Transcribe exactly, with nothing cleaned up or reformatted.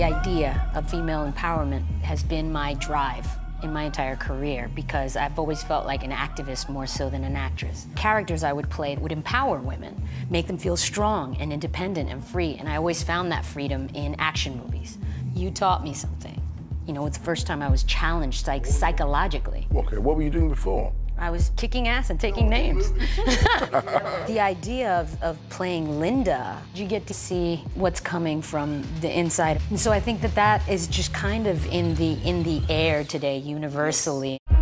idea of female empowerment has been my drive in my entire career because I've always felt like an activist more so than an actress. Characters I would play would empower women, make them feel strong and independent and free, and I always found that freedom in action movies. You taught me something. You know, it's the first time I was challenged psych psychologically. Okay, what were you doing before? I was kicking ass and taking names. The idea of, of playing Linda, you get to see what's coming from the inside. And so I think that that is just kind of in the, in the air today, universally.